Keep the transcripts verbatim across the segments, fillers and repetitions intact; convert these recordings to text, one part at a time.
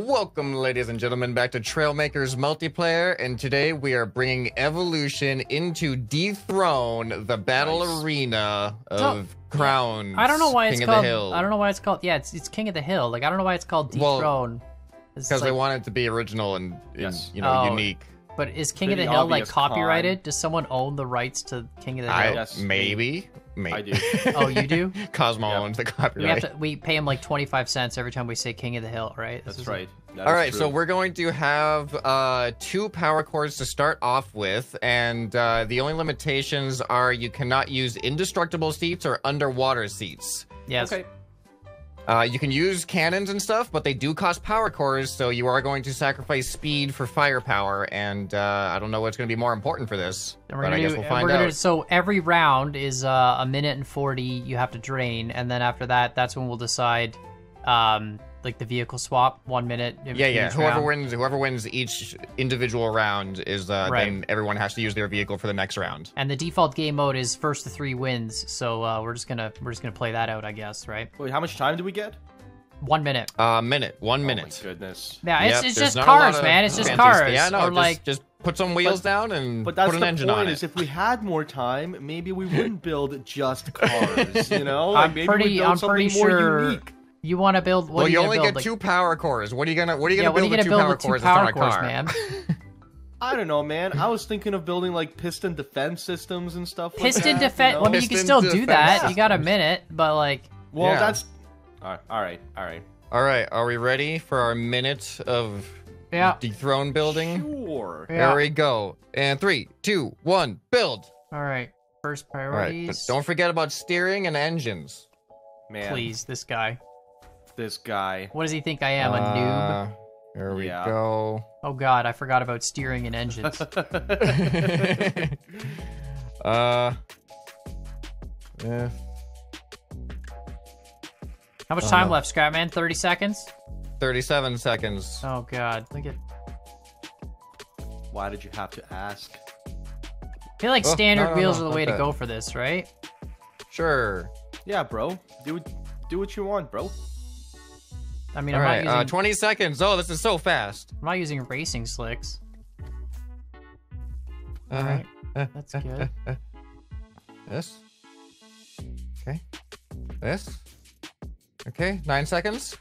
Welcome, ladies and gentlemen, back to Trailmakers Multiplayer, and today we are bringing Evolution into Dethrone, the battle nice. arena of So, Crowns. I don't know why it's King called. of the Hill. I don't know why it's called. Yeah, it's it's King of the Hill. Like I don't know why it's called Well, Dethrone. Because like, they want it to be original and, and Yes. you know, Oh, unique. But is King Pretty of the Hill like obvious copyrighted? con. Does someone own the rights to King of the I, Hill? Yes. maybe. Maybe. I do. Oh, you do? Cosmo Yep. owns the We copyright. have to. We pay him like twenty-five cents every time we say King of the Hill, right? This That's is- right. That All is right, true. so we're going to have uh, two power cores to start off with, and uh, the only limitations are you cannot use indestructible seats or underwater seats. Yes. Okay. Uh, you can use cannons and stuff, but they do cost power cores, so you are going to sacrifice speed for firepower, and uh, I don't know what's going to be more important for this, And we're but gonna I guess do, we'll and find we're out. gonna, so every round is uh, a minute and forty. You have to drain, and then after that, that's when we'll decide, um, like the vehicle swap. One minute. in Yeah, between yeah. each Whoever round. wins, whoever wins each individual round is uh, Right. then everyone has to use their vehicle for the next round. And the default game mode is first to three wins. So uh, we're just gonna we're just gonna play that out, I guess, right? Wait, how much time do we get? One minute. Uh, minute, one Oh minute. my goodness. Yeah, it's, Yep, it's there's just not a lot cars, of man. It's just fancy cars. stuff. Yeah, no, or just, like just put some wheels But- down and But that's put an the engine point, on is it. if we had more time, maybe we wouldn't build just cars, you know? Like I'm maybe pretty- we'd build I'm something pretty more sure- unique. you want to build. What Well, are you you only gonna get build? two like, power cores. What are you gonna What are you yeah, gonna what are build you with gonna two build power with two cores? power That's not a cores, car. man? I don't know, man. I was thinking of building like piston defense systems and stuff like Piston that. defense. you Well, I know? mean, you can Piston still do defense that. You got a systems. minute, but like, Well, Yeah. that's... All right, all right, all right. All right, are we ready for our minute of yeah, dethrone building? Sure. yeah. Here we go. And three, two, one, build. All right. First All right, priorities. but don't forget about steering and engines. Man, Please, this guy. this guy. What does he think I am? A noob? Uh, Here we Yeah. go. Oh God, I forgot about steering and engines. uh. Yeah. How much Oh, time no. left, Scrapman? Thirty seconds. thirty-seven seconds. Oh God, look at. Why did you have to ask? I feel like Oh, standard no, no, wheels no, are the fuck way to that. go for this, right? Sure. Yeah, bro. Do it. Do what you want, bro. I mean, All I'm right, not using. uh, twenty seconds. Oh, this is so fast. I'm not using racing slicks. Uh, All right, uh, that's uh, good. uh, uh. This. Okay. This. Okay, nine seconds.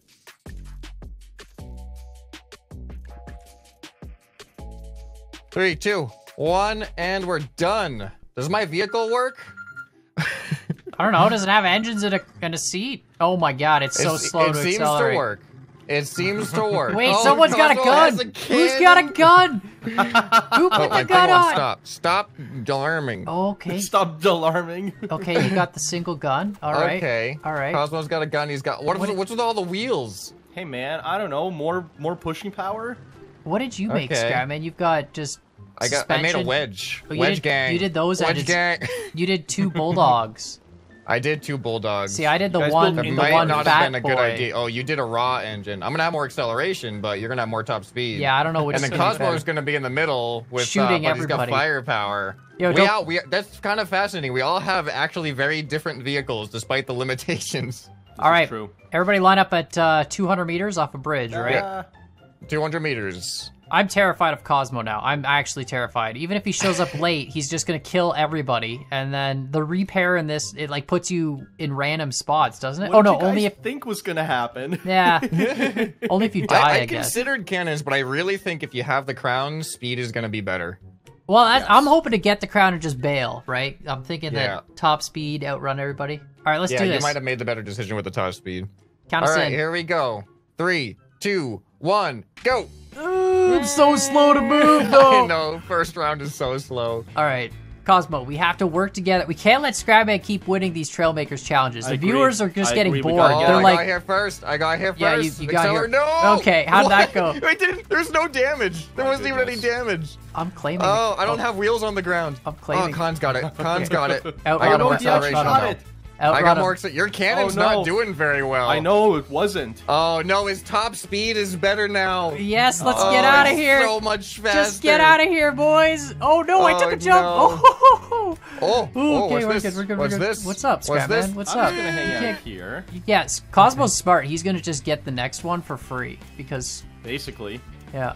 Three, two, one, and we're done. Does my vehicle work? I don't know. Does it have engines and a and a seat? Oh my God, it's so It's- slow it to seems accelerate. to work. It seems to work. Wait, Oh, someone's got a Cosmo gun. has a Who's got a cannon. gun? Who put Oh, the my gun God, on? stop. Stop alarming. Okay. Stop alarming. Okay, you got the single gun. All right. Okay. All right. Cosmo's got a gun. He's got. What, What is, is- what's with all the wheels? Hey, man. I don't know. More, more pushing power. What did you make, Okay. Scrapman? You've got just. I got. I made a suspension. wedge. Oh, you wedge did- gang. you did those Wedge edits. gang. You did two bulldogs. I did two bulldogs. See, I did the guys one, built the That the might one not fat have been a boy. good idea. Oh, you did a raw engine. I'm gonna have more acceleration, but you're gonna have more top speed. Yeah, I don't know which. And is then gonna be Cosmo's better. gonna be in the middle with Shooting uh, but he's got everybody. firepower. Yo, we don't- all, we that's kind of fascinating. We all have actually very different vehicles despite the limitations. All right, True. everybody line up at uh, two hundred meters off a bridge, right? Uh, two hundred meters. I'm terrified of Cosmo now. I'm actually terrified. Even if he shows up late, he's just gonna kill everybody. And then the repair in this, it like puts you in random spots, doesn't it? what oh did no, you guys only if think was gonna happen? yeah, only if you die, I, I, I guess. considered cannons, but I really think if you have the crown, speed is gonna be better. Well, that's, Yes. I'm hoping to get the crown and just bail, right? I'm thinking Yeah. that top speed outrun everybody. All right, let's yeah, do you this. might have made the better decision with the top speed. Count All us right, in. here we go. Three, two, one, go. Ooh, I'm so slow to move, I though. know, first round is so slow. All right, Cosmo, we have to work together. We can't let Scrapman keep winning these Trailmakers challenges. The I agree. viewers are just I getting agree, we bored. gotta Oh, get They're I like, got here first. I got here first. Yeah, you- you got Acceler- here- No. Okay, how'd that go? I didn't. There's no damage. There My wasn't even any goodness. damage. I'm claiming. Oh, it. I don't have wheels on the ground. I'm claiming- Oh, Khan's got it. Khan's got it. I Outrun got him, more outrun him, acceleration outrun Got now. it. I Outrun got him. more. Your cannon's Oh, no. not doing very well. I know it wasn't. Oh no, his top speed is better now. Yes, let's Oh, get out of it's here. So much faster. Just get out of here, boys. Oh no, I took Oh, a jump. no. Oh, no. Oh, Ooh, oh, okay, what's we're this? good, we're good, what's we're good. this? What's up, What's this? Scrapman? What's I'm up? just gonna hang You out can't- here, Yes, Cosmo's smart. He's gonna just get the next one for free because, basically. yeah.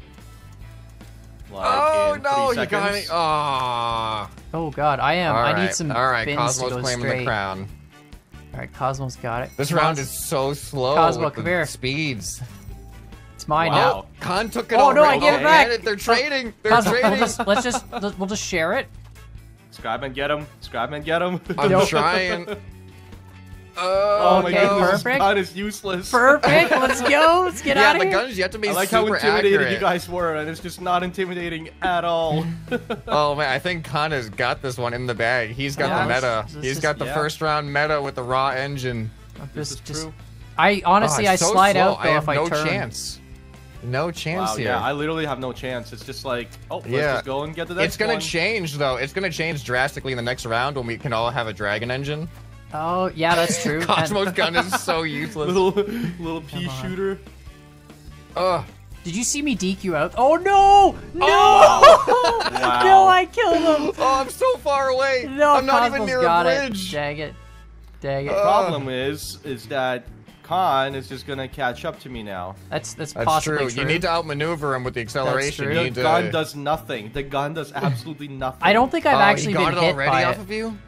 Like Oh in no, three you got me. seconds. Oh. Oh God, I am. All I right, need some all right. bins Cosmo's to go claiming straight. the crown. All right, Cosmo's got it. This Come round on, is so slow. Cosmo, with come the here. Speeds. It's mine Wow. now. Oh, Khan took it Oh, no, I already. gave it Oh, back. man, They're trading. They're Cosmo, we'll trading. just, let's just we'll just share it. Scribeman, get him. Scribeman, get him. I'm Nope. trying. Oh my Okay, goodness, this perfect. gun is useless. Perfect. Let's go. Let's get Yeah, out of the here. guns yet to be I like how super intimidating accurate. you guys were, and it's just not intimidating at all. Oh man, I think Khan has got this one in the bag. He's got Yeah, the let's- meta. let's He's just- got the yeah. first round meta with the raw engine. This Just, is just, true. I honestly, Oh, I it's so slide slow. out though I have if I no turn. chance. No chance Wow, here. yeah, I literally have no chance. It's just like, oh, let's Yeah. just go and get the next It's gonna one. change though. It's gonna change drastically in the next round when we can all have a dragon engine. Oh yeah, that's true. And- Cosmo's gun is so useless. little little pea Come on. shooter. Ugh. Did you see me D Q out? Oh no! No! Wow. No, I killed him. Oh, I'm so far away. No, I'm not Cosmo's even near got a bridge. it. Dang it. Dang it. Uh, Problem is, is that Khan is just gonna catch up to me now. that's that's That's possibly true. true. You need to outmaneuver him with the acceleration. true. You The need to... gun does nothing. The gun does absolutely nothing. I don't think I've Oh, actually he got been it hit already by off it. of you?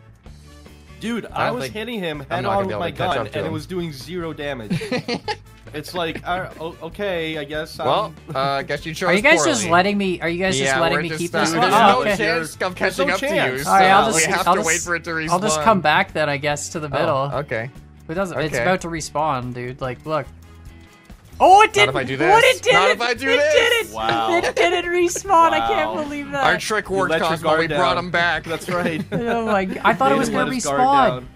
Dude, I I, don't was think- hitting him I'm head not gonna on be with able my to catch gun, up to and it him. was doing zero damage. It's like, uh, o- okay, I guess. I'm, Well, uh, I guess you chose Are you guys poorly. just letting me? Are you guys just Yeah, letting we're me just, keep uh, this Dude, one? There's there's Oh, no okay. chance of There's catching no up to you. chance. So All right, I'll just, we have I'll to just, wait for it to respawn. I'll just come back then, I guess, to the middle. Oh, okay. It doesn't. It's okay. about to respawn, dude. Like, look. Oh, it did. if I do What this. it did? Not it, if I do it this. did it. Wow. It didn't respawn. I can't Wow. believe that. Our trick You worked, let your Cosmo. guard We brought down. him back. That's right. Oh my! g- I thought it He was didn't gonna let his guard respawn. down.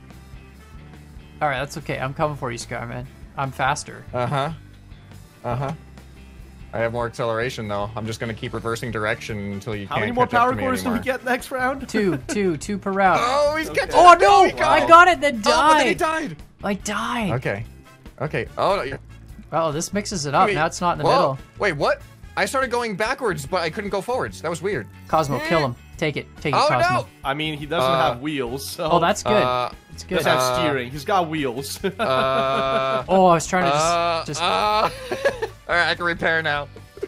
All right, that's okay. I'm coming for you, Skyman. I'm faster. Uh-huh. Uh-huh. I have more acceleration, though. I'm just gonna keep reversing direction until you How can't many more catch up power to me cores do we anymore. get next round? Two, two, two per round. Oh, he's Okay. catching Oh up. no! he got I it. got it, then Oh, but then he died. died. I died. Okay. Okay. Oh, no, you're- Oh, this mixes it up. wait, Now it's not in the whoa. middle. Wait, what? I started going backwards, but I couldn't go forwards. That was weird. Cosmo, kill him. Take it. Take it, Oh, Cosmo. no! I mean, he doesn't Uh, have wheels, so. Oh, that's good. Uh, it's He good. does have Uh, steering. He's got wheels. uh, oh, I was trying to just, uh, just uh. All right, I can repair now.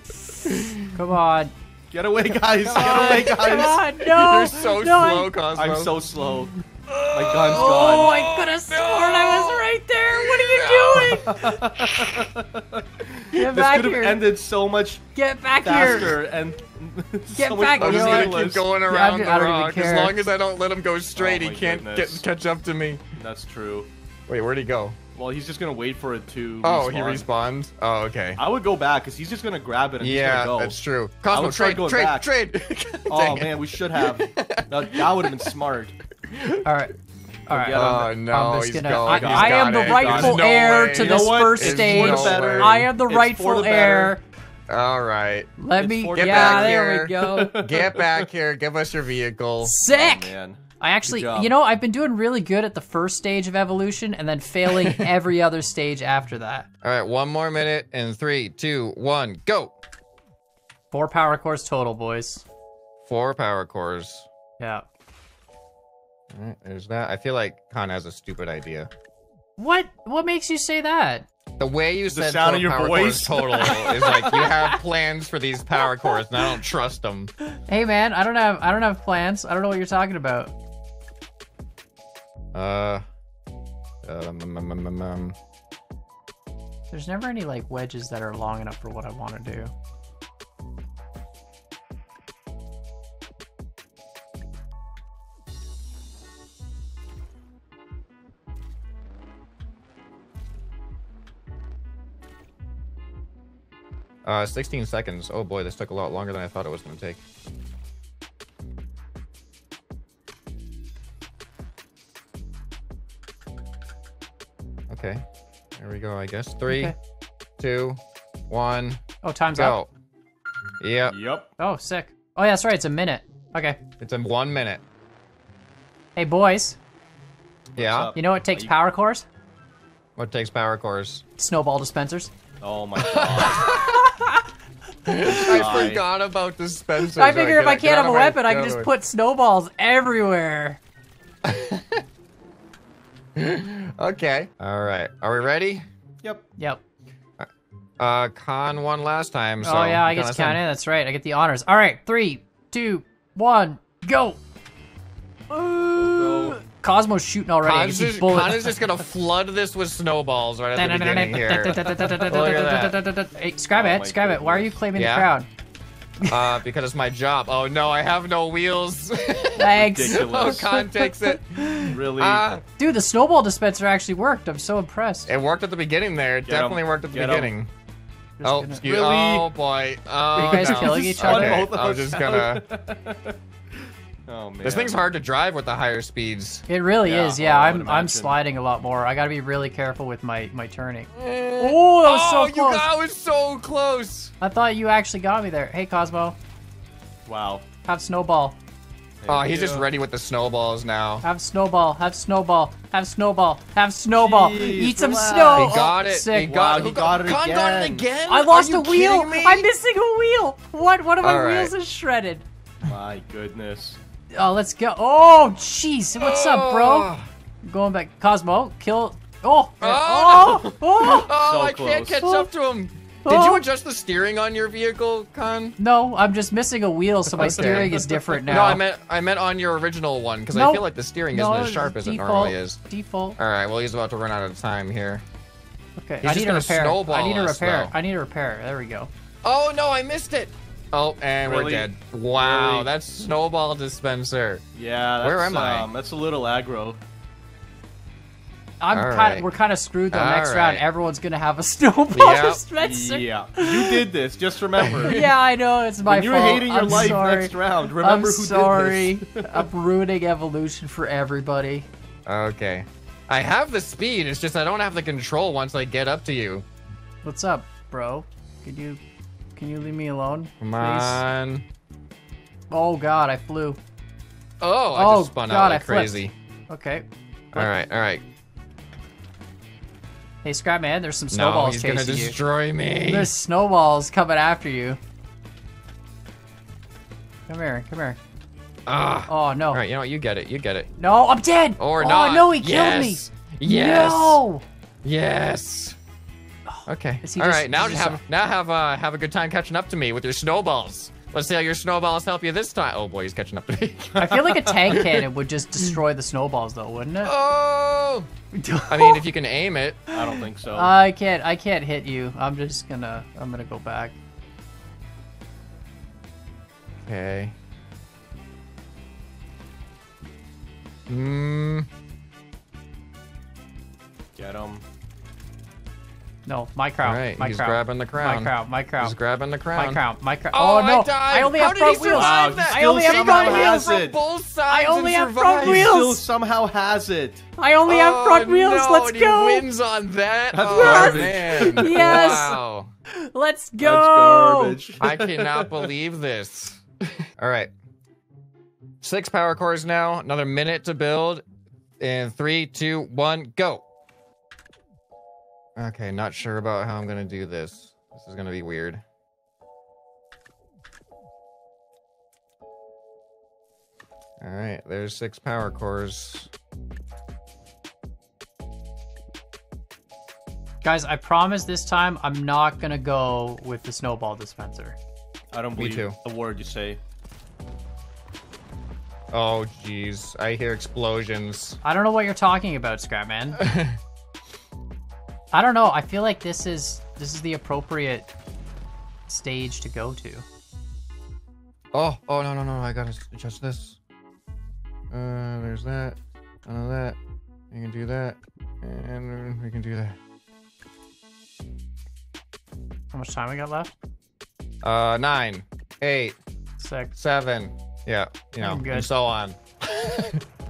come on. Get away, guys! Come Get on, away, Come guys! on, no! You're so no, I- slow, Cosmo. I'm so slow. My gun's Oh, gone. I could have sworn I was right there. What are you doing? Get This back could have here. ended so much Get back here. faster and Get so back much I'm here. just more gonna painless. keep going Yeah, around I'm- the I don't even rock. As care. long as I don't let him go straight, Oh he my can't goodness. get catch up to me. That's true. Wait, where'd he go? Well, he's just gonna wait for it to. Oh, he respawn. respawned. Oh, okay. I would go back because he's just gonna grab it and Yeah, he's gonna go. that's true. I Cosmo, would try trade, going trade, back. trade. Oh Dang it. man, we should have. that, that would have been smart. All right. All right. Get him. Oh I'm no, just he's gonna. going. I, He's I got am the it. rightful There's no heir way. to You know this what? first It's for stage. the better. I am the It's for rightful the heir. All right. Let It's me. for the Yeah, better. there here. we go. Get back here. Give us your vehicle. Sick. Oh, man. I actually, Good job. you know, I've been doing really good at the first stage of evolution and then failing every other stage after that. All right, one more minute in three, two, one, go. Four power cores total, boys. Four power cores. Yeah. All right, there's that. I feel like Khan has a stupid idea. What? What makes you say that? The way you The said sound four of your power voice. cores total is like you have plans for these power cores, and I don't trust them. Hey, man, I don't have, I don't have plans. I don't know what you're talking about. Uh, um, um, um, um, um. There's never any like wedges that are long enough for what I want to do. Uh, sixteen seconds. Oh boy, this took a lot longer than I thought it was going to take. Okay, there we go, I guess. Three, Okay. two, one, Oh, time's up. go. Yep, Yep. Oh, sick. Oh, yeah, that's right. It's a minute. Okay. it's in one minute. Hey, boys. Yeah, up? You know what takes you- power cores? what takes power cores? Snowball dispensers. Oh my god. I Die. forgot about dispensers. I figure if I Get can't out have a of my weapon, I can just road. put snowballs everywhere. Okay. All right. Are we ready? Yep. Yep. Uh, Khan won last time. So oh yeah, I guess count us count in. in. That's right. I get the honors. All right, three, two, one, go. Uh, Cosmo's shooting already. I can Khan's see just, bullet- Khan is just gonna flood this with snowballs right at the beginning here. Hey, Scrab Oh it, my Scrab it. Why are you claiming Yeah? the crown? Uh, because it's my job. Oh no, I have no wheels. Thanks. Oh, Ridiculous. Khan takes it. Really? Uh, Dude, the snowball dispenser actually worked. I'm so impressed. it worked at the beginning there. It Get 'em. definitely worked at the Get 'em. beginning. Just Oh, gonna- excuse Really? Oh boy. Oh, Are you guys no. killing each Spun other? Okay, both of I'm us just out. gonna. Oh man. This thing's hard to drive with the higher speeds. It really Yeah, is. Yeah, oh, I I'm would I'm imagine. sliding a lot more. I got to be really careful with my my turning. Oh, Oh, that was so you close. got was so close. I thought you actually got me there. Hey, Cosmo, Wow. have snowball. Oh, he's just Yeah. ready with the snowballs now. Have snowball. Have snowball. Have snowball. Have snowball. Jeez, Eat some relax. snow. He got Oh, it. Sick. He got Wow, it. he Who got it Khan got it again. again. I Are lost you a wheel. kidding me? I'm missing a wheel. What? One of my All right. wheels is shredded. My goodness. Oh, let's go. Oh, jeez. What's up, bro? Oh. Going back. Cosmo, kill. Oh. Oh, Oh. Oh. Oh, So I can't close. catch up to him. Did Oh. you adjust the steering on your vehicle, Khan? No, I'm just missing a wheel, so my Okay. steering is different now. No, I meant I meant on your original one because I No. feel like the steering no, isn't as sharp as it default, normally is. Default. All right, well he's about to run out of time here. Okay, He's I just need a gonna repair. snowball I need a us, repair. though. I need a repair. There we go. Oh no, I missed it. Oh, and we're Really? dead. Wow, Really? that's snowball dispenser. Yeah. That's, Where am I? Um, that's a little aggro. I'm All kind right. of. We're kind of screwed though. All Next round, right. everyone's gonna have a snowball Yep. dispenser. Yeah. You did this. Just remember. Yeah, I know it's my When you're fault. hating your I'm life sorry. next round, remember I'm who sorry. did this. I'm ruining evolution for everybody. Okay. I have the speed, it's just I don't have the control once I get up to you. What's up, bro? Can you, can you leave me alone? Come please? on. Oh God, I flew. Oh, I Oh, just spun God, out I like flipped. crazy. Okay. All right, all right. Hey, Scrapman, there's some No, snowballs he's gonna chasing you. destroy me. There's snowballs coming after you. Come here, come here. Ah. Oh no. All right, you know what? You get it. You get it. No, I'm dead. Or oh, not. no, he killed yes. me. Yes. No. Yes. Okay. Is he All just- right. Now is he have just- now have uh, have a good time catching up to me with your snowballs. Let's see how your snowballs help you this time. Oh boy, he's catching up to me. I feel like a tank cannon would just destroy the snowballs, though, wouldn't it? Oh. I mean, if you can aim it. I don't think so. I can't. I can't hit you. I'm just gonna. I'm gonna go back. Okay. Hmm. Get him. No, my crown. All right, my he's crown. grabbing the crown. My crown. My crown. He's grabbing the crown. My crown. My crown. Oh, Oh, no! I died. only How have did front he wheels. survive Wow, that? I only have still front somehow wheels. has From it. both sides only and have front survived. He wheels. still somehow has it. I only have front Oh, wheels. no, Let's and go. He wins on that. That's oh, garbage. man. Yes. Wow. Let's That's go. garbage. I cannot believe this. All right. Six power cores now. Another minute to build. In three, two, one, go. Okay, not sure about how I'm gonna do this. This is gonna be weird. All right, there's six power cores. Guys, I promise this time I'm not gonna go with the snowball dispenser. I don't Me believe too. a word you say. Oh, jeez. I hear explosions. I don't know what you're talking about, Scrapman. I don't know. I feel like this is this is the appropriate stage to go to. Oh, oh, no, no, no. I gotta adjust this. Uh, there's that. None of that. You can do that. And we can do that. How much time we got left? Uh, nine, eight, Six. seven. Yeah, you know, I'm good. and so on. I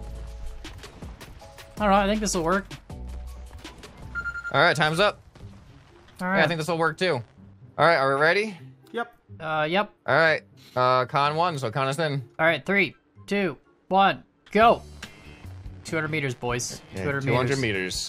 don't know. I think this will work. All right, time's up. All Yeah, right. I think this will work too. All right, are we ready? Yep. Uh, yep. All right. Uh, con one, so count us in. All right. Three, two, one, go. two hundred meters, boys. Okay, two hundred two hundred meters. meters.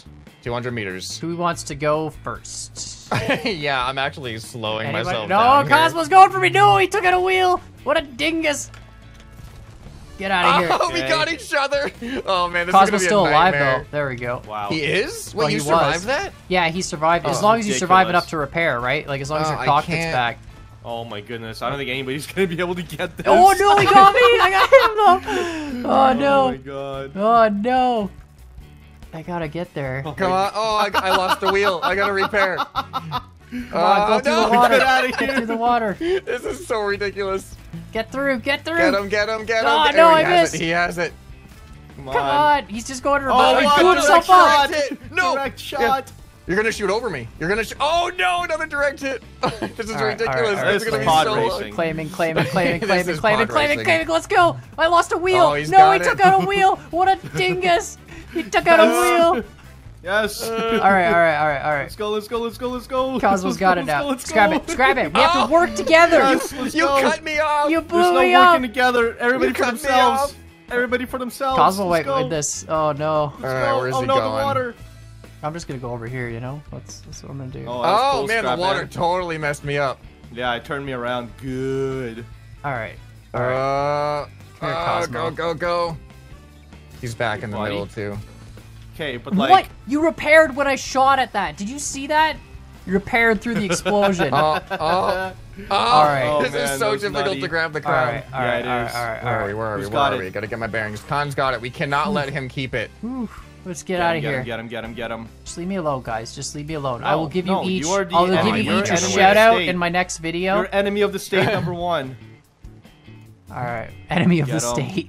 two hundred meters. Who wants to go first? Yeah, I'm actually slowing Anybody? myself No, down here. Cosmo's going for me. No, he took out a wheel. What a dingus. Get out of here. Oh, we Okay. got each other. Oh man, this Cosmo's is still gonna be a alive nightmare. though. There we go. Wow. He is? Wait, Well, you he survived was. that? Yeah, he survived. As Oh, long as you survive ridiculous. enough to repair, right? Like as long as Oh, your I cockpit's can't- back. Oh my goodness, I don't think anybody's gonna be able to get this. Oh no, he got me! I got him though. Oh Oh no. my god. Oh no. I gotta get there. Come on. Oh, I, I lost the wheel. I gotta repair. Come on, go through no. the water. Get outta Get here. through the water. This is so ridiculous. Get through, get through. Get him, get him, get him. Oh, There, no, he I has missed. it. He has it. Come on. Come on, he's just going to Oh, revive. my he blew God, himself direct up. shot. Hit. No. Direct shot. You're gonna shoot over me. You're gonna shoot. Oh no, another direct hit. This is All right, all right, ridiculous. all right. This is This gonna is be pod so racing. long. Claiming, claiming, claiming, This claiming, is claiming, pod claiming, racing. claiming. Let's go. I lost a wheel. Oh, he's no, got he it. took out a wheel. What a dingus. He took out a wheel. Yes. All right, all right, all right, all right. Let's go, let's go, let's go, let's go. Cosmo's Let's got go, it let's now. go, let's Scrap go. it, scrap it. We have Oh. to work together. Yes, let's You go. cut me off. You There's blew no me working up. together. Everybody You for cut me themselves. off. Everybody for themselves. Cosmo, Let's wait, go. with this. Oh no. All Let's right, go. where's oh he no, going? the water. I'm just gonna go over here. You know, that's that's what I'm gonna do. Oh, that's Oh cool, man, the Scrap water Man. totally messed me up. Yeah, it turned me around good. All right. All right. Uh, Come here, uh, Cosmo. go, go, go. He's back Hey, in the buddy. middle too. Okay, but like, What? You repaired when I shot at that. Did you see that? You repaired through the explosion. Oh, oh, oh! All right. Oh, This man, is that so was difficult nutty. to grab the all crown. right, all Yeah, right, it all right, is. all right, Where all are right. we? Where are we? Who's Where got are it? we? Gotta get my bearings. Khan's got it. We cannot let him keep it. Whew. Let's get Get out him, of get here. him, get him, get him, get him. Just leave me alone, guys. Just leave me alone. I No, will give you no, each. you are the I'll give enemy. you You're each a enemy of the shout out state. in my next video. You're enemy of the state number one. All right, enemy of Get the 'em. state.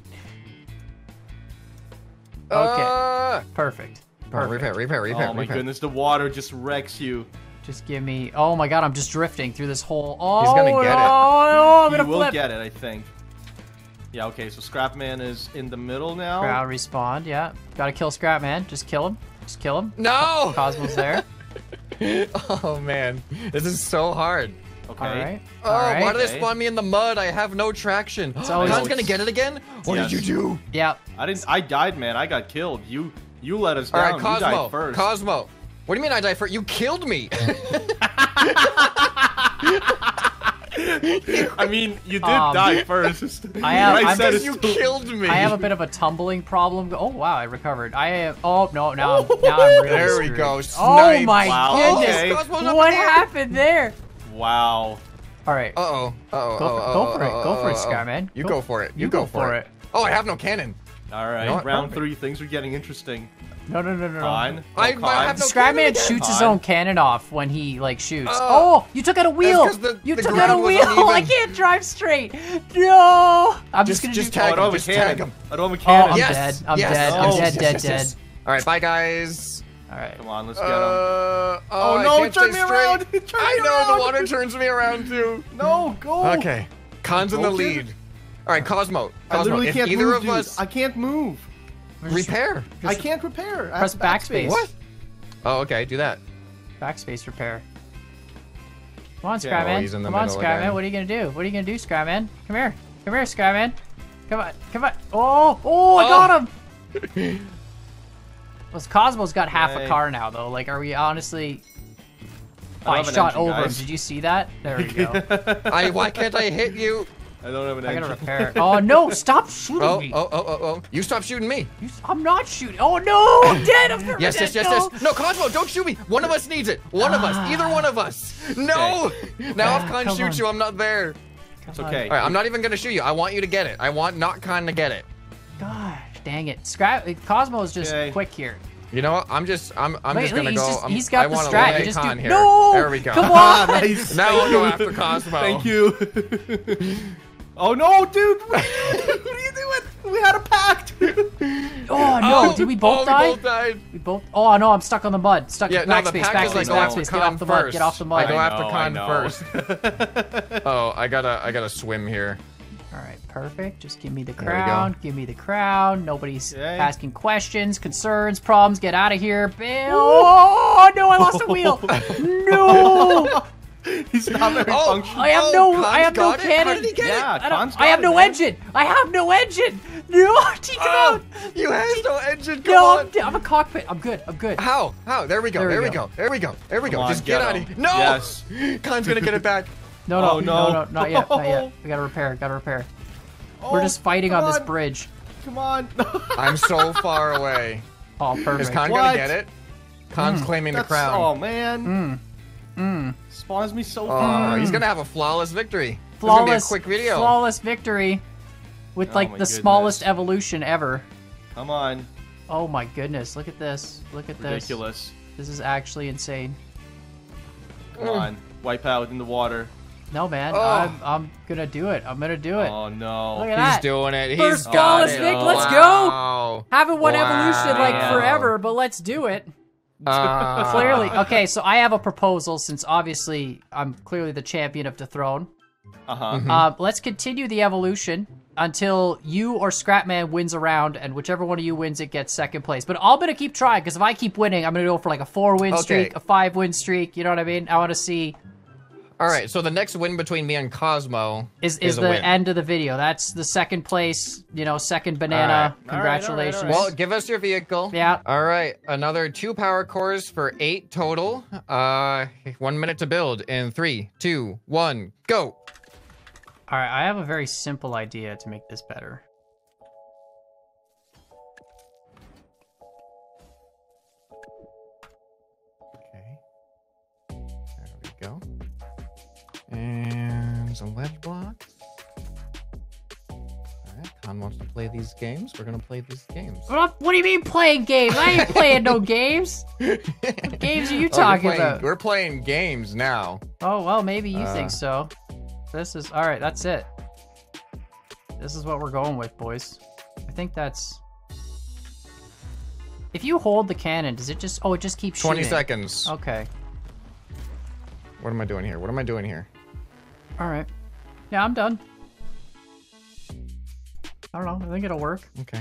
Okay. Uh, Perfect. oh, Perfect. repair, repair, repair, Oh my repair. goodness, the water just wrecks you. Just give me. Oh my God, I'm just drifting through this whole. Oh, He's gonna get it. Oh, no, I'm You gonna will flip. get it, I think. Yeah, okay, so Scrapman is in the middle now. Ground respawn. Yeah, gotta kill Scrapman. Just kill him. Just kill him. No! Cosmo's there. Oh man, this is so hard. Okay. All right. Oh, All right. why did they Okay. spawn me in the mud? I have no traction. always- Khan's gonna get it again? What Yes. did you do? Yeah. I didn't. I died, man. I got killed. You you let us All down. right, You Cosmo. died first. Cosmo. What do you mean I died first? You killed me. I mean, you did Um, die first. I have- What I'm- said Because is you still- killed me. I have a bit of a tumbling problem. Oh wow, I recovered. I am. Oh no, now I'm now I'm really There we screwed. go. Oh Sniped. my Wow, goodness! okay. Cosmo's up What in the air. happened there? Wow. All right. Uh oh. Uh oh. Go for- go for it. Go for it, Skyman. You Go- go for it. You, you go, go for for it. it. Oh, I have no cannon. All right. know what? Round Perfect. three. Things are getting interesting. No, no, no, no, no. Fine. I- No, I have no Con. cannon Scrapman again. shoots his Fine. own cannon off when he like shoots. Oh. oh, you took out a wheel. 'cause the- you the took out a ground was wheel. I uneven. can't drive straight. No. I'm just, Just- gonna just do. Oh, I tag don't have him, a just tag cannon. him. I don't have a Oh, cannon. I'm Yes, dead. I'm yes, dead. I'm yes, dead. yes, Dead. yes, Dead. yes. All right, bye guys. All right. Come on, let's Uh, get him. oh, Oh, I no, can't turn stay me straight. around. Turn I me know the around. water turns me around too. No, go. Okay, Khan's in the Broken? lead. All right, Cosmo. I Cosmo, literally if can't either move, of dude. us I can't move. repair. I can't repair. I press have backspace. What? Oh, okay, do that. Backspace repair. Come on, Okay. Scrapman. Oh, he's in the Come on, middle Scrapman. again. What are you gonna do? What are you gonna do, Scrapman? Come here. Come here, Scrapman. Come on. Come on. Oh, oh, I Oh. got him. Well, Cosmo's got half a Yay. car now, though. Like, are we honestly? Oh, I I don't have an shot engine, over him. guys. Did you see that? There we go. I why can't I hit you? I don't have an I gotta engine. repair. Oh no! Stop shooting Oh, me! oh, oh, oh, oh! You stop shooting me. You s- I'm not shooting. Oh no! I'm dead. I'm never Yes, dead. yes, yes, no. yes. No, Cosmo, don't shoot me. One of us needs it. One of us. Either one of us. No. Now if Ah, Khan come shoots on. you, I'm not there. It's Come on. okay. All right, I'm not even gonna shoot you. I want you to get it. I want not Khan to get it. Gosh, dang it! Scrap. Cosmo is just Okay. quick here. You know what? I'm just, I'm, I'm Wait, just gonna he's go. just- I'm, he's got I the wanna strat. You eliminate just Khan do- here. No! There we go. Come Ah, on! nice. Now Thank I'll go you. after Cosmo. Thank you. Oh no, dude! What are you doing? We had a pact. Oh no! Did we both oh, die? We both died. We both. Oh no! I'm stuck on the mud. Stuck. Yeah, no, the backspace. pack is Backspace. like no, go after Backspace. Get Khan off the mud. first. Get off the mud. I go I after know, Khan I know. first. Oh, I gotta, I gotta swim here. All right, perfect. Just give me the we go. crown. Give me the crown. Nobody's Okay. asking questions, concerns, problems. Get out of here, Bill. Oh no! I lost a wheel. No! He's not very Oh, functional. I have Oh, no. Khan's I have no got it? How cannon. did he get it? Yeah, I, don't- Khan's I have got it, no man. engine. I have no engine. No, T, come Oh, out. you have no engine. Come No, on. I'm, I'm a cockpit. I'm good. I'm good. How? How? There we go. There There, we we go. go. There we go. There we go. There we Come go. on, Just get get out of him. here. No. Yes. Khan's gonna get it back. No, no, Oh, no, no. no, not yet, not yet. We gotta repair. Gotta repair. We're Oh, just fighting on come this on. bridge. Come on. I'm so far away. Oh, Is perfect. Khan What? gonna get it? Khan's claiming the That's, crown. oh man. Mm. Mm. Spawns me so Oh, far. he's gonna have a flawless victory. Flawless, This is gonna be a quick video. flawless victory, with Oh like my the smallest goodness. evolution ever. Come on. Oh my goodness! Look at this! Look at this! Ridiculous. This is actually insane. Come on. Wipe out in the water. No, man, Oh. I'm I'm gonna do it. I'm gonna do it. Oh no. Look at He's that! doing it. He's First got flawless it. Vic, let's go. Wow. Haven't won Wow. evolution like Wow. forever, but let's do it. Uh, Clearly, okay. So I have a proposal, since obviously I'm clearly the champion of Dethrone. Uh huh. Mm-hmm. Uh, let's continue the evolution until you or Scrapman wins a round, and whichever one of you wins it gets second place. But I'm gonna keep trying, because if I keep winning, I'm gonna go for like a four-win Okay. streak, a five-win streak. You know what I mean? I want to see All right. So the next win between me and Cosmo is is a the win. end of the video. That's the second place. You know, second banana. All right. All right, all right, Congratulations. all right. Well, give us your vehicle. Yeah. All right. Another two power cores for eight total. Uh, one minute to build. In three, two, one, go. All right, I have a very simple idea to make this better. Okay. There we go. And some wedge blocks. Alright, Khan wants to play these games. We're gonna play these games. What, what do you mean playing games? I ain't playing no games. What games are you Oh, you're talking playing- about? We're playing games now. Oh, well, maybe you Uh. think so. This is, all right, that's it. This is what we're going with, boys. I think that's... If you hold the cannon, does it just, oh, it just keeps twenty shooting. seconds. Okay, What am I doing here? What am I doing here? all right. Yeah, I'm done. I don't know, I think it'll work. Okay.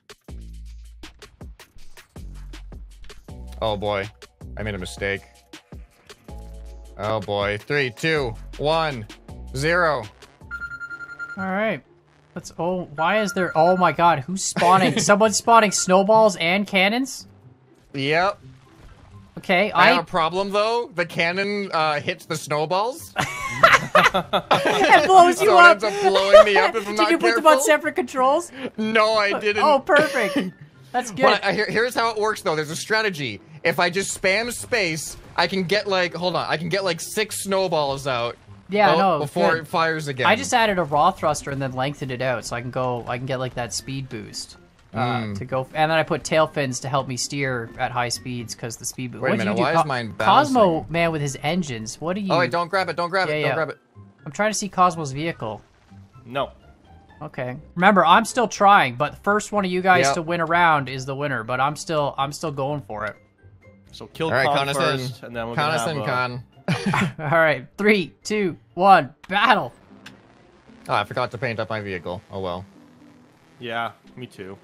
Oh boy. I made a mistake. Oh boy. Three, two, one, zero. All right. Let's, oh, why is there, oh my god, who's spawning? Someone's spawning snowballs and cannons? Yep. Okay, I, I, have a problem though. The cannon uh, hits the snowballs. it blows you So it up. ends up blowing me up if I'm Did not you put them careful. on separate controls? No, I didn't. Oh, perfect. That's good. But I, here, here's how it works, though. There's a strategy. If I just spam space, I can get like, hold on, I can get like six snowballs out. Yeah, oh, no, before good. it fires again. I just added a raw thruster and then lengthened it out, so I can go. I can get like that speed boost uh, Mm. to go. And then I put tail fins to help me steer at high speeds because the speed boost. Wait a What'd you minute, do? why Co- is mine Cosmo, bouncing? man, with his engines. What do you? Oh wait, don't grab it! Don't grab it! Yeah, Don't yeah. grab it! I'm trying to see Cosmo's vehicle. No. Okay. Remember, I'm still trying, but the first one of you guys Yep. to win a round is the winner. But I'm still, I'm still going for it. So kill All right, Khan count us first, in. and then we're Count gonna us have in, a- Khan. All right, three, two, one, battle. Oh, I forgot to paint up my vehicle. Oh well. Yeah, me too.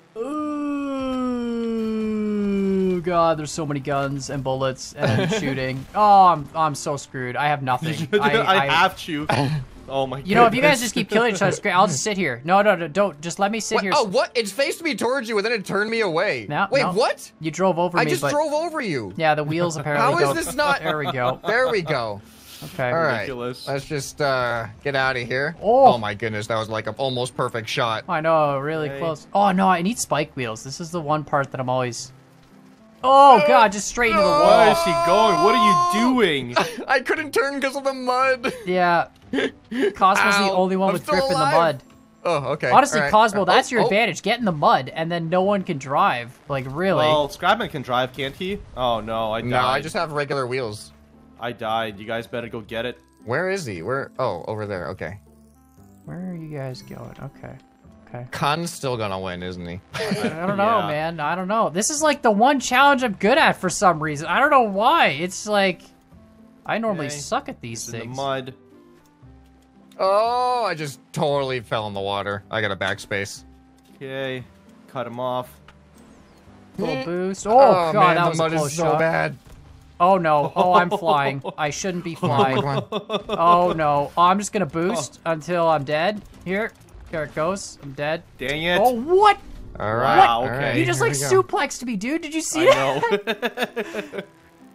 Ooh, God, there's so many guns and bullets and shooting. Oh, I'm, I'm so screwed. I have nothing. I, I, I- have to. Oh my god. You know, if you guys just keep killing each other, it's great. I'll just sit here. No, no, no, don't. Just let me sit What? here. Oh, what? It faced me towards you and then it turned me away. No, Wait, no. what? You drove over I me, just but drove over you. yeah, the wheels apparently How is go. this not? There we go. There we go. Okay. All right. Ridiculous. Let's just uh, get out of here. Oh. Oh my goodness, that was like an almost perfect shot. I know, really Hey. close. Oh no, I need spike wheels. This is the one part that I'm always. Oh God, just straight into the Where wall. is he going? What are you doing? I couldn't turn because of the mud. Yeah. Cosmo's the Ow, only one I'm with still grip in the alive. mud. Oh, okay. Honestly, all right. Cosmo, Oh, that's your oh. advantage. Get in the mud, and then no one can drive. Like, really. Well, Scrapman can drive, can't he? Oh no, I died. No, I just have regular wheels. I died. You guys better go get it. Where is he? Where? Oh, over there. Okay. Where are you guys going? Okay. Okay. Khan's still gonna win, isn't he? I don't know, Yeah. man. I don't know. This is like the one challenge I'm good at for some reason. I don't know why. It's like I normally Okay. suck at these It's in the things. mud. Oh, I just totally fell in the water. I got a backspace. Okay, cut him off. Little boost. Oh, God, man, that the was a mud close is so shot. bad. Oh no. Oh, I'm flying. I shouldn't be flying. Come on. Oh no. Oh, I'm just gonna boost until I'm dead. Here. There it goes. I'm dead. Dang it. Oh, what? All right. Wow, all okay. right, You just here like we go. suplexed me, dude. Did you see I that? know.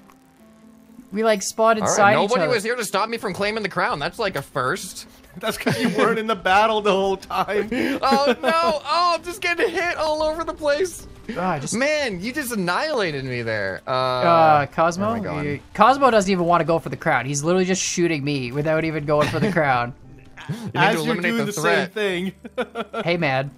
We like spawned All inside right, each nobody other. was here to stop me from claiming the crown. That's like a first. That's because you weren't in the battle the whole time. Oh no! Oh, I'm just getting hit all over the place. Ah, I just Man, you just annihilated me there. Uh, Uh, Cosmo? where am I going? You- Cosmo doesn't even want to go for the crown. He's literally just shooting me without even going for the crown. You need As to you're eliminate doing the the, threat. same thing. Hey, man.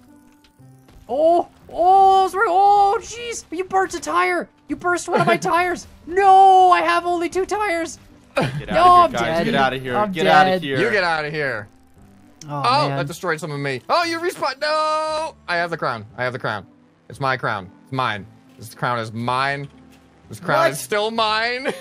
Oh, oh, those were- oh, jeez. You burst a tire. You burst one of my tires. No, I have only two tires. Get No, out I'm of here, guys. dead. Get out of here. I'm Get out dead. of here. You get out of here. Oh, Oh, man. that destroyed some of me. Oh, you respawn. No! I have the crown. I have the crown. It's my crown. It's mine. This crown is mine. This crown What? is still mine.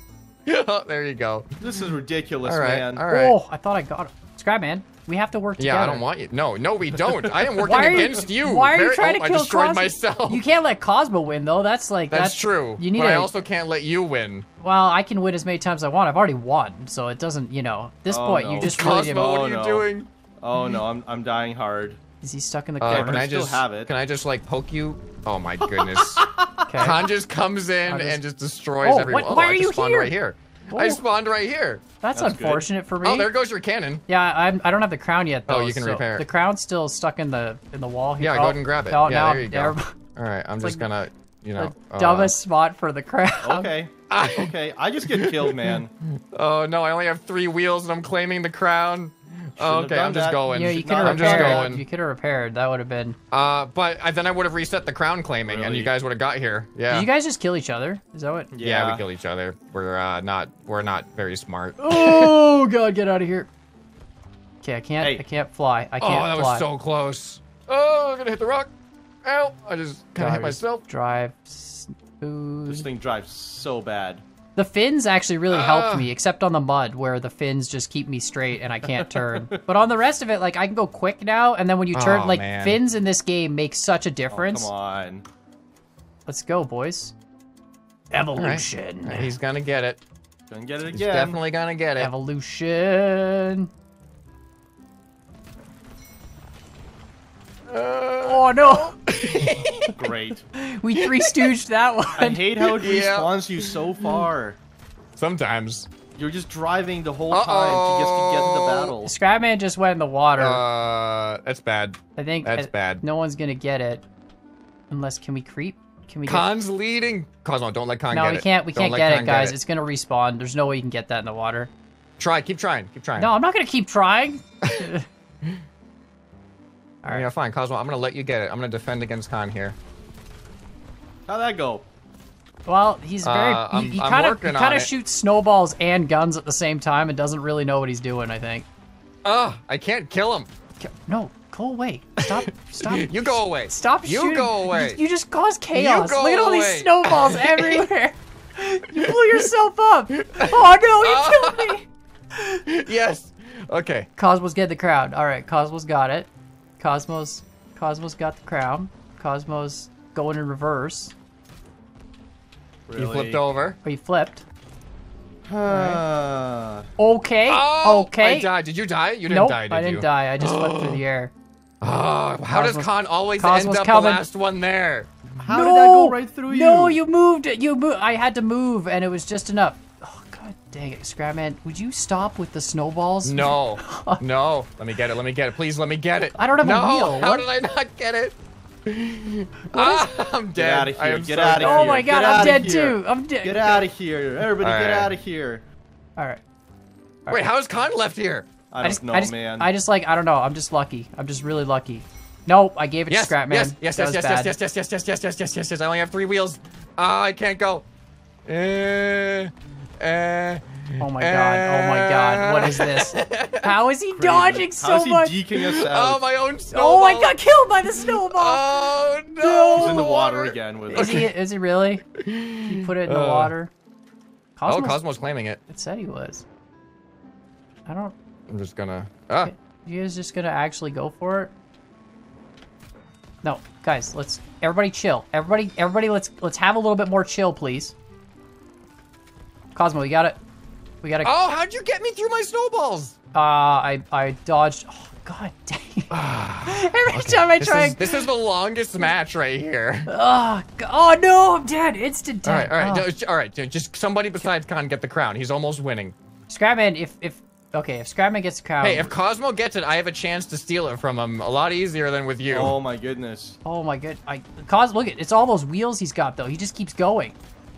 Oh, there you go. This is ridiculous, All right. man. All right. Oh, I thought I got it. Scrap, man. We have to work together. Yeah, I don't want you. No, no, we don't. I am working Why are you- against you. Why are you Very- trying oh, to I kill destroyed Cosmo? myself. You can't let Cosmo win, though. That's like That's, that's, true. You need but to. I also can't let you win. Well, I can win as many times as I want. I've already won, so it doesn't. You know, at this Oh, point, no. you just really Cosmo, didn't. what Oh, are you no. doing? Oh no, I'm I'm dying hard. Is he stuck in the Uh, corner? can I I still just have it. Can I just like poke you? Oh my goodness. Okay. Khan just comes in I'll just- and just destroys Oh, everyone. what- Oh, why I are just you spawned here? right here. Oh. I spawned right here. That's, That's good. unfortunate for me. Oh, there goes your cannon. Yeah, I'm, I don't have the crown yet, though. Oh, you can so repair it. The crown's still stuck in the in the wall here. Yeah, oh, go ahead and grab it. Oh, Yeah, now there you go. I'm- All right, I'm just like gonna, you know. the uh, dumbest spot for the crown. Okay. Okay. I just get killed, man. Oh no, I only have three wheels and I'm claiming the crown. Oh, have okay, done I'm just that. going. Yeah, you could not- have I'm just repaired. going. You could have repaired. That would have been. Uh, but I, then I would have reset the crown claiming, and Really? you guys would have got here. Yeah. Did you guys just kill each other? Is that what? yeah. we kill each other. We're uh, not. We're not very smart. Oh God, get out of here. Okay, I can't. Hey. I can't fly. I Oh, can't that fly. was so close. Oh, I'm gonna hit the rock. Ow! I just kind of hit Drive, myself. Drive. This Smooth. thing drives so bad. The fins actually really helped Ah. me, except on the mud where the fins just keep me straight and I can't turn. But on the rest of it, like I can go quick now, and then when you turn, Oh, like man. fins in this game make such a difference. Oh, come on. Let's go, boys. All right. Evolution. All right, he's gonna get it. Gonna get it He's again. definitely gonna get it. Evolution. Uh, Oh no, Great. we three stooged that I one. hate how it Yeah. respawns you so far. Sometimes. You're just driving the whole time to just to get in the Uh-oh. battle. Scrapman just went in the water. Uh, that's bad. I think That's I- bad. No one's gonna get it, unless can we creep? Can we? Get... Khan's leading. Cosmo, don't let Khan No, get we it. can't. We Don't can't let get Khan it, guys. It's gonna respawn. There's no way you can get that in the water. Try. Keep trying. Keep trying. No, I'm not gonna keep trying. All right. Yeah, fine, Cosmo. I'm gonna let you get it. I'm gonna defend against Khan here. How'd that go? Well, he's very. Uh, he I'm- he I'm kind of working kind on of it. shoots snowballs and guns at the same time and doesn't really know what he's doing. I think. Ugh, I can't kill him. No, go away. Stop. Stop. You go away. Stop You shooting. go away. You, you just caused chaos. go Look at all away. these snowballs everywhere. You blew yourself up. Oh no, you killed me. Yes. Okay. Cosmo's getting the crown. All right, Cosmo's got it. Cosmo's Cosmo's got the crown. Cosmo's going in reverse. Really? You flipped over. Oh, he flipped. Uh, Okay. Oh, okay. I died. Did you die? You didn't Nope, die, did I didn't you? die. I just flipped through the air. Oh, how does Cosmos- Khan always Cosmos end up coming. the last one there? how no, did that go right through you? No, you moved. You moved. I had to move, and it was just enough. Oh God dang it, Scrapman! Would you stop with the snowballs? No. No. Let me get it. Let me get it. Please let me get it. I don't have a no, wheel. How What? did I not get it? Ah, I'm dead. Get outta here, I am get so outta dead. Oh here. my God, Get I'm outta dead here. too. I'm dead. Get out of here. Everybody All get right. out of here. All right. Wait, how is Khan left here? I don't just, know, I just, man. I just like, I don't know. I'm just lucky. I'm just really lucky. Nope, I gave it Yes, to Scrapman. yes, yes, That yes, was yes, bad. yes, yes, yes, yes, yes, yes, yes, yes, yes. I only have three wheels. Ah, I can't go. Uh, uh, Oh my God. Oh my God. What is this? How is he dodging so How's he much? deking us oh, out? my own snowball. Oh, I got killed by the snowball. Oh, no. He's in the water again with Is us. he? Is he really? He put it in the Uh. water. Oh, Cosmos, Cosmo's claiming it. It said he was. I don't. I'm just gonna. Ah. You guys just gonna actually go for it? No, guys. Let's. Everybody chill. Everybody. Everybody. Let's. Let's have a little bit more chill, please. Cosmo, you got it. We got to. Oh, how'd you get me through my snowballs? Uh, I. I dodged. Oh God dang it. Every time I This try. is, this is the longest match right here. Oh, g- oh no, I'm dead. Instant All right, dead. all right, Oh. no, all right. Just somebody besides Khan get the crown. He's almost winning. Scrapman, if if okay, if Scrapman gets the crown. Hey, if Cosmo gets it, I have a chance to steal it from him. A lot easier than with you. Oh my goodness. Oh my good. I cause look at it's all those wheels he's got though. He just keeps going.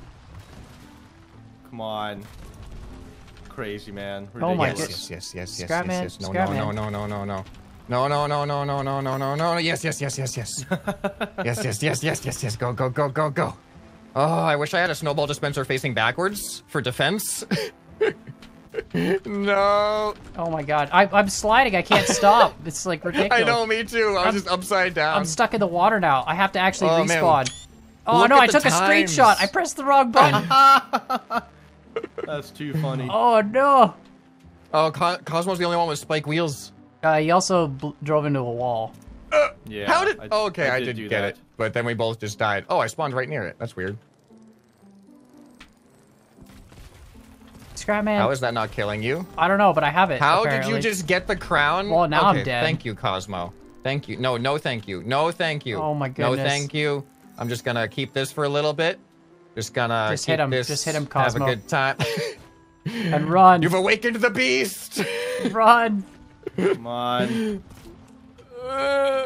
Come on. Crazy, man. Oh my Ridiculous. yes, yes, yes, yes, Scrap yes, man, yes. No, scrap no, no, man. no, no, no, no. No, no, no, no, no, no, no, no, no. Yes, yes, yes, yes, yes. Yes, yes, yes, yes, yes, yes. Go, go, go, go, go. Oh, I wish I had a snowball dispenser facing backwards for defense. No. Oh my god. I I'm sliding. I can't stop. It's like ridiculous. I know, me too. I was I'm- just upside down. I'm stuck in the water now. I have to actually Oh, man. respawn. Oh Look no, at I the took a times. screenshot. I pressed the wrong button. That's too funny. Oh no. Oh, Co- Cosmo's the only one with spike wheels. Uh, he also bl- drove into a wall. Yeah. How did? I- oh, okay, I, I did, did do get that. it, but then we both just died. Oh, I spawned right near it. That's weird. Scrapman. How is that not killing you? I don't know, but I have it. How apparently. did you just get the crown? Well, now I'm Okay, dead. Thank you, Cosmo. Thank you. No, no, thank you. No, thank you. Oh my No, goodness. thank you. I'm just gonna keep this for a little bit. Just gonna Just keep hit him. this, Just hit him, Have Cosmo. a good time. And run. You've awakened the beast. Run. Come on. Uh,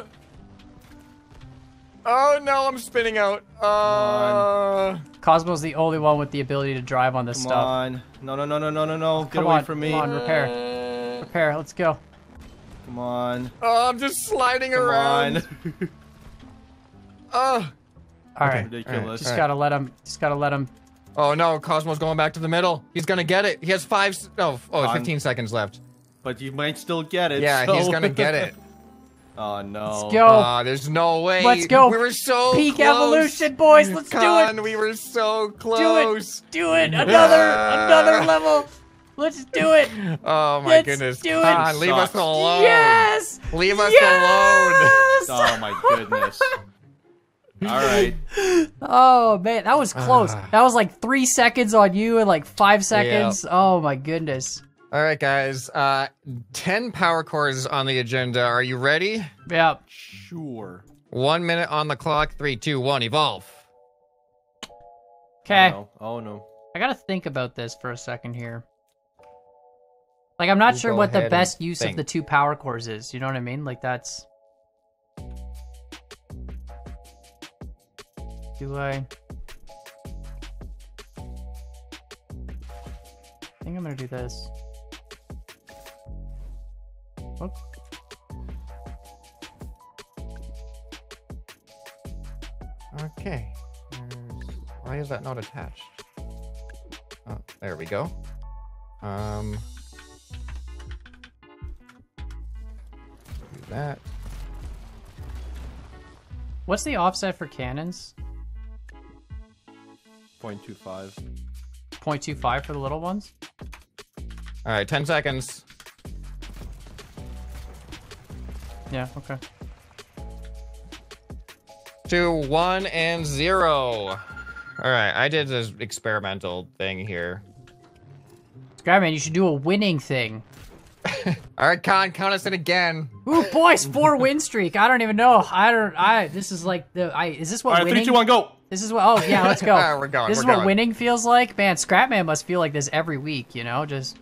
oh no, I'm spinning out. Uh, Cosmo's the only one with the ability to drive on this Come stuff. on. No, no, no, no, no, no, no. Get Come away on, from me. come on, repair. uh, Repair. Let's go. Come on. oh, I'm just sliding Come around. on. Oh, All right. Ridiculous. Just gotta let him. Just gotta let him. oh no, Cosmo's going back to the middle. He's gonna get it. He has five. s- No, oh, I'm- fifteen seconds left. But you might still get it. Yeah, so- he's gonna get it. Oh no. Let's go. Ah, there's no way. Let's go. We were so Peak close. evolution, boys. Let's Con, do we were so it. Do close. it. Do it. Another. another level. Let's do it. Oh my Let's goodness. do it. Con, leave us Sucks. alone. Yes. Leave us yes! Oh my goodness. All right. Oh man, that was close. Ah. That was like three seconds on you and like five seconds. Oh my goodness. alone. All right, guys. Uh, ten power cores on the agenda. Are you ready? Yeah. Sure. One minute on the clock. Three, two, one. Evolve. Okay. Oh no. Oh no. I gotta think about this for a second here. Like, I'm not You sure go what the ahead best and use of think. the two power cores is. You know what I mean? Like, that's. Do I? I think I'm gonna do this. Oh. Okay. There's- Why is that not attached? Oh, there we go. Um. Do that. What's the offset for cannons? point two five. zero point two five for the little ones? All right, ten seconds. Yeah, okay. Two, one, and zero. All right, I did this experimental thing here. Scrapman, you should do a winning thing. All right, Con, count us in again. Ooh, boys, four win streak. I don't even know. I don't. I. This is like the. I. Is this what All right, winning? three, two, one, go. This is what. Oh yeah, let's go. Ah, we're going, This we're is what going. winning feels like. Man, Scrapman must feel like this every week. You know, just.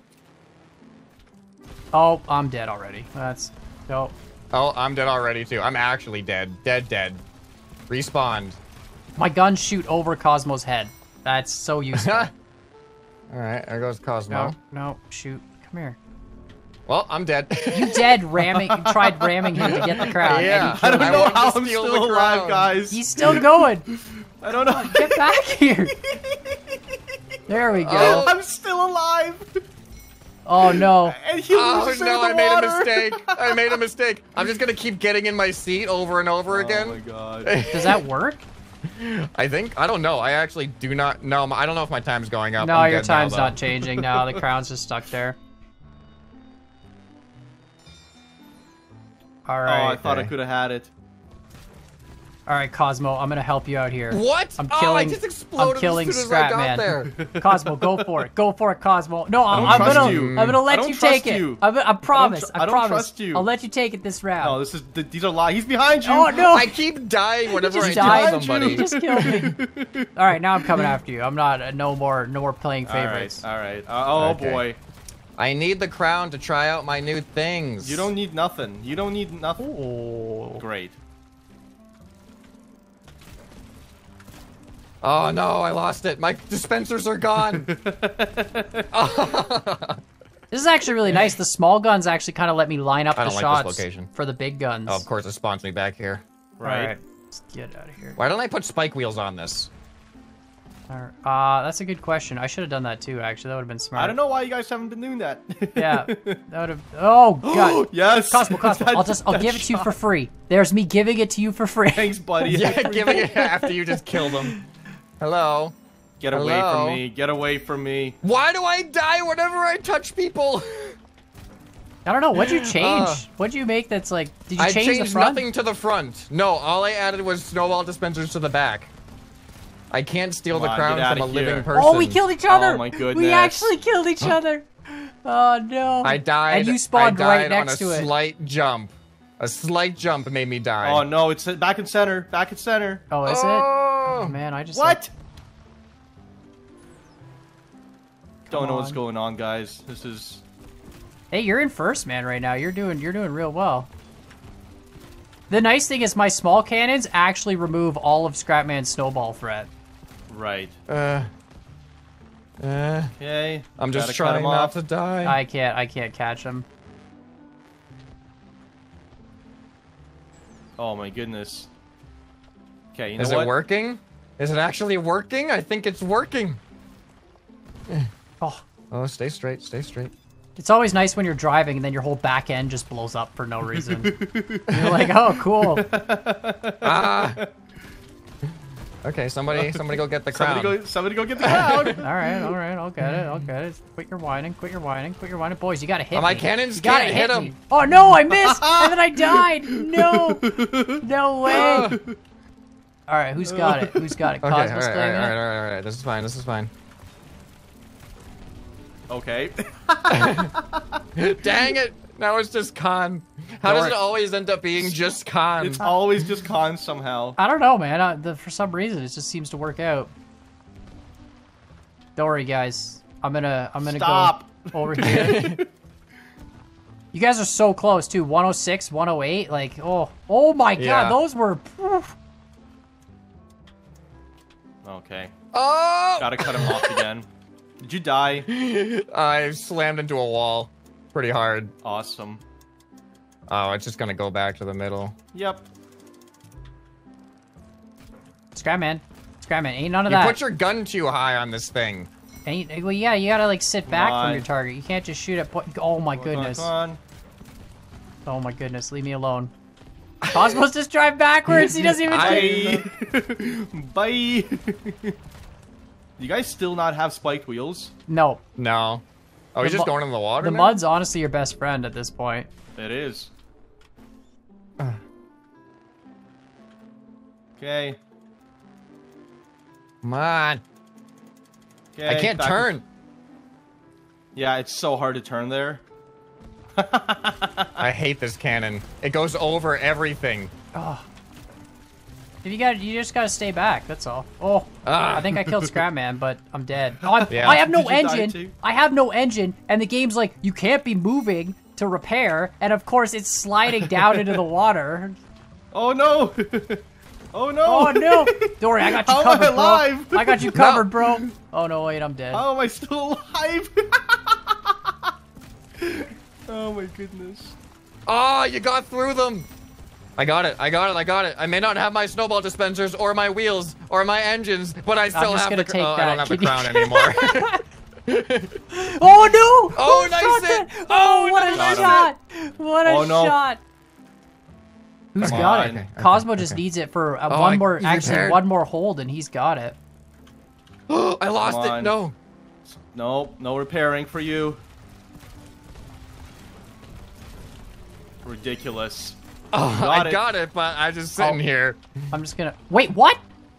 Oh, I'm dead already. That's. Dope. Oh, I'm dead already too. I'm actually dead. Dead, dead. Respawned. My guns shoot over Cosmo's head. That's so useful. All right, there goes Cosmo. No, no, shoot. Come here. Well, I'm dead. You dead ramming. You tried ramming him to get the crown. Yeah. And he I killed don't I you. know want to how I'm steal still the alive, crown. guys. He's still going. I don't know. Get back here. There we go. Oh. I'm still alive. Oh no. And he Oh was in no, the I made water. a mistake. I made a mistake. I'm just gonna keep getting in my seat over and over Oh my again. god. Does that work? I think. I don't know. I actually do not know. I don't know if my time's going up. No, I'm your dead now, time's though. not changing now. The crown's just stuck there. All Oh, I right. thought I Okay. could have had it. All right, Cosmo, I'm gonna help you out here. What? I'm Oh, I killing. just exploded I'm killing as soon as I got Scrapman. there. Cosmo, go for it. Go for it, Cosmo. No, I'm, don't I'm trust gonna. you. I'm gonna I let don't you trust take it. you. I, I promise. tr- I, I don't promise. trust you. I'll let you take it this round. No, this is th- these are lies. He's behind you. Oh no! I keep dying whenever I just kill died. somebody. You just killed me. All right, now I'm coming after you. I'm not. Uh, no more. No more playing All right. favorites. All right. Uh, oh Okay. boy. I need the crown to try out my new things. You don't need nothing. You don't need nothing. Oh. Great. Oh no, I lost it. My dispensers are gone. This is actually really nice. The small guns actually kind of let me line up I the don't like shots this location. for the big guns. Oh, of course, it spawns me back here. Right. All right. Let's get out of here. Why don't I put spike wheels on this? All right. Uh, that's a good question. I should have done that too. Actually, that would have been smart. I don't know why you guys haven't been doing that. Yeah, that would have. Oh god. Yes. Cosmo, Cosmo, That- I'll just I'll that give it to you shot. for free. There's me giving it to you for free. Thanks, buddy. Yeah, giving it after you just killed them. Hello? Get away Hello? from me. Get away from me. Why do I die whenever I touch people? I don't know. What'd you change? Uh, What'd you make that's like? Did you I change the changed front? nothing to the front. No, all I added was snowball dispensers to the back. I can't steal Come the on, crown get from a outta living here. person. Oh, we killed each other. Oh, my We goodness. actually killed each other. Oh no. I died. And you spawned I right died next on to a it. slight jump. A slight jump made me die. Oh no, it's back in center. Back in center. Oh, is it? Oh. Oh man, I just What? Don't Come know what's on. going on, guys. This is. Hey, you're in first, man, right now. You're doing you're doing real well. The nice thing is my small cannons actually remove all of Scrapman's snowball threat. Right. Uh. Uh. Okay. I'm Gotta just cut trying him not off. to die. I can't I can't catch him. Oh my goodness. Okay, you know Is what? it working? Is it actually working? I think it's working. Oh, Oh, stay straight. Stay straight. it's always nice when you're driving and then your whole back end just blows up for no reason. You're like, oh, cool. Ah. Okay, somebody, somebody go get the crown. Somebody go, somebody go get the crown. All right, all right, I'll get it, I'll get it. Quit your whining, quit your whining, quit your whining. Boys, you gotta hit Oh, my me. cannons You gotta can't hit me. him. Oh no, I missed, and then I died. No, no way. All right, who's got it? Who's got it? Okay, all right, Cosmos all right, claiming all right, it? all right, all right. This is fine. This is fine. Okay. Dang it! Now it's just con. How Don't does worry. it always end up being just con? It's always just cons somehow. I don't know, man. I, the, for some reason, it just seems to work out. Don't worry, guys. I'm gonna, I'm gonna Stop. go over here. You guys are so close too. one oh six, one oh eight. Like, oh, oh my god, Yeah. those were. Oof. Okay. Oh! Gotta cut him off again. Did you die? I slammed into a wall pretty hard. Awesome. Oh, it's just gonna go back to the middle. Yep. Scrapman, Scrapman, ain't none of You that. put your gun too high on this thing. Ain't, well, yeah, you gotta like sit back on. from your target. You can't just shoot at. Po oh my Come on, goodness. Come on. Oh my goodness. Leave me alone. Cosmos just drive backwards. He doesn't even. Bye. Bye. You guys still not have spiked wheels? No, No. Oh, he's The just mu- going in the water the now? mud's honestly your best friend at this point. It is. Uh. Okay. Come on. Okay. I can't back- turn. Yeah, it's so hard to turn there. I hate this cannon. It goes over everything. Oh. If you got, you just gotta stay back. That's all. Oh, Ah. I think I killed Scrapman, but I'm dead. Oh, I'm, Yeah. I have no Did you die engine. too? I have no engine, and the game's like, you can't be moving to repair, and of course it's sliding down into the water. Oh no! Oh no! Oh no! Don't worry, I got you How am covered, I bro. alive? I got you covered, bro. Oh no, wait, I'm dead. How am I still alive? Oh my goodness. Oh, you got through them. I got it. I got it. I got it. I may not have my snowball dispensers or my wheels or my engines, but I still just have gonna the. take Oh, I that. don't have the Can you- crown anymore. Oh no! Oh, Who nice shot hit. that? Oh, what a Got him. shot! What a Oh, no. shot! Who's Come got on. it? Okay, okay, Cosmo just okay. needs it for uh, Oh, one I- more, he's actually repaired. one more hold, and he's got it. I lost Come it. on. No. No, no repairing for you. Ridiculous. Oh, got I it. got it, but I'm just sitting Oh. here. I'm just gonna wait. What?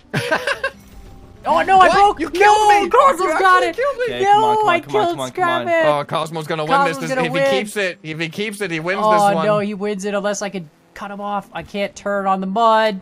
Oh no! I What? broke. You killed no, me! Cosmo's You got actually it. killed me! Okay, no, come on, come on, I come on, killed come on, come on. Scrapman. Oh, Cosmo's gonna win Cosmo's this. gonna if win. he keeps it, if he keeps it, he wins Oh this one. no, he wins it unless I can cut him off. I can't turn on the mud.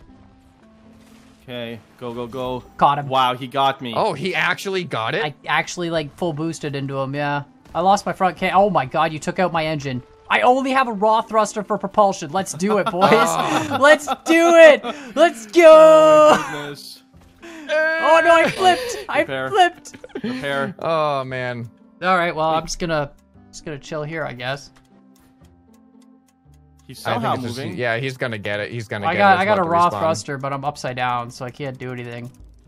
Okay, go, go, go. Got him. Wow, he got me. Oh, he actually got it. I actually like full boosted into him. Yeah, I lost my front cam. Oh my god, you took out my engine. I only have a raw thruster for propulsion. Let's do it, boys. Let's do it. Let's go. Goodness. Oh no, I flipped. I Repair. flipped. Repair. Oh man. All right, well, I'm just gonna just gonna chill here, I guess. He's I somehow think it's just- moving. yeah, he's gonna get it. He's gonna I get got it. I got a It's about raw to respawn. thruster, but I'm upside down, so I can't do anything.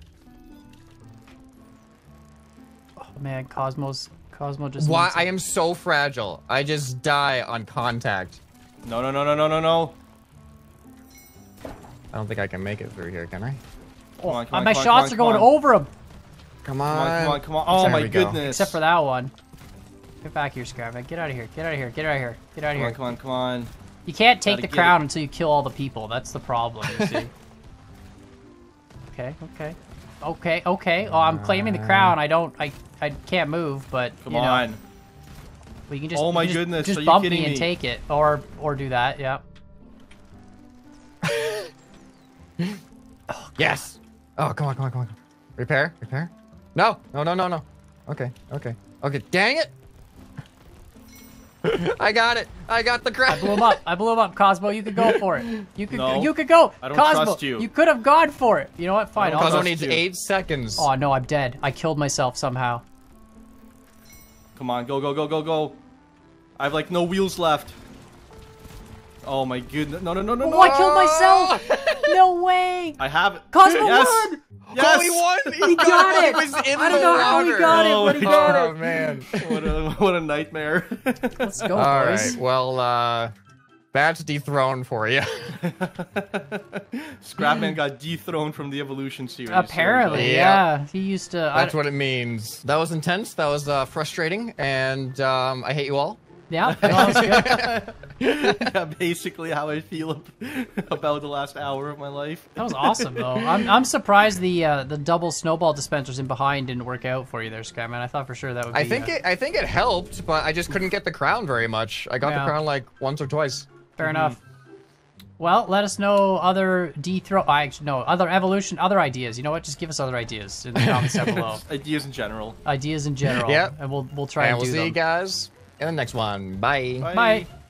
Oh man, Cosmos Cosmo just Why? wants it. I am so fragile. I just die on contact. No, no, no, no, no, no, no. I don't think I can make it through here, can I? Oh, on, come on, my come on, shots come are on, going come on. over him. Come Come on. on, come on, come on. Oh There my we go. goodness. Except for that one. Get back here, Scrapman. Get out of here. Get out of here. Get out of here. Get out of Come here. on, come on, come on. You can't take Gotta the get crown it. until you kill all the people. That's the problem, you see. Okay, okay. Okay, okay. Oh, I'm claiming the crown. I don't I I can't move, but Come you know. on. Well, you can just Oh my you just- goodness, Just are you bump me kidding and me? take it. Or or do that, yeah. Yes. Oh, come on, come on, come on. Repair, repair. No, no, no, no, no. Okay, okay, okay. Dang it! I got it. I got the I crap. blew him up. I blew him up, Cosmo. You could go for it. You could No. you could go. I don't Cosmo, trust you. You could have gone for it. You know what? Fine. I I'll don't go. Cosmo trust needs you. eight seconds. Oh no, I'm dead. I killed myself somehow. Come on, go, go, go, go, go. I have like no wheels left. Oh my goodness. No, no, no, no, no. Oh, I killed myself. No way. I have it. Cosmo yes. won. Yes. Oh, he won! He got it. He was in I don't the know how he water. got Oh it, but he my got Oh it. man. What a what a nightmare. Let's go, All boys. right. Well, uh, that's dethroned for you. Scrapman got dethroned from the evolution series. There we go. Apparently, Yeah. yeah. He used to. That's I, what it means. That was intense. That was uh, frustrating, and um, I hate you all. yeah, no, that was good. Yeah, basically how I feel about the last hour of my life. That was awesome, though. I'm, I'm surprised the uh, the double snowball dispensers in behind didn't work out for you there, Scrapman. I thought for sure that would be. I think uh, it. I think it helped, but I just couldn't get the crown very much. I got Yeah. the crown like once or twice. Fair enough. Well, let us know other dethrone. I actually no other evolution, other ideas. You know what? Just give us other ideas in the comments down below. Ideas in general. Ideas in general. Yep. And we'll we'll try And and, we'll do see them. you guys in the next one. Bye. Bye. Bye.